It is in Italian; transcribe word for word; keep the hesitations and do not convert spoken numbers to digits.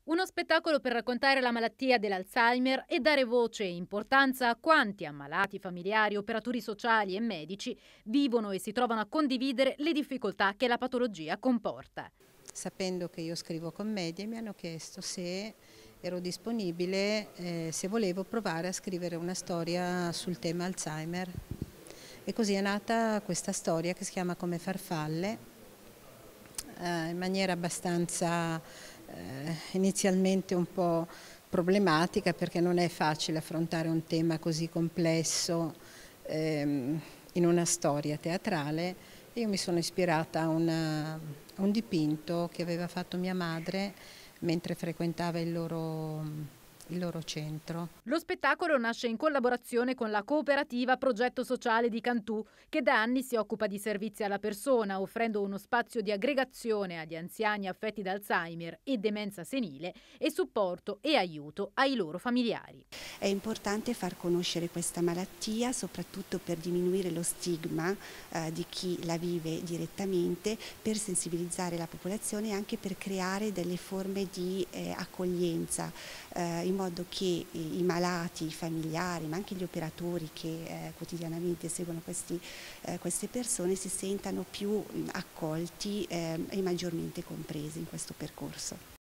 Uno spettacolo per raccontare la malattia dell'Alzheimer e dare voce e importanza a quanti ammalati, familiari, operatori sociali e medici vivono e si trovano a condividere le difficoltà che la patologia comporta. Sapendo che io scrivo commedie, mi hanno chiesto se ero disponibile, eh, se volevo provare a scrivere una storia sul tema Alzheimer. E così è nata questa storia che si chiama Come farfalle, eh, in maniera abbastanza eh, inizialmente un po' problematica, perché non è facile affrontare un tema così complesso ehm, in una storia teatrale. Io mi sono ispirata a, una, a un dipinto che aveva fatto mia madre mentre frequentava il loro, il loro centro. Lo spettacolo nasce in collaborazione con la cooperativa Progetto Sociale di Cantù, che da anni si occupa di servizi alla persona, offrendo uno spazio di aggregazione agli anziani affetti da Alzheimer e demenza senile e supporto e aiuto ai loro familiari. È importante far conoscere questa malattia, soprattutto per diminuire lo stigma eh, di chi la vive direttamente, per sensibilizzare la popolazione e anche per creare delle forme di eh, accoglienza, eh, in modo che i malati, i familiari, ma anche gli operatori che eh, quotidianamente seguono questi, eh, queste persone si sentano più mh, accolti eh, e maggiormente compresi in questo percorso.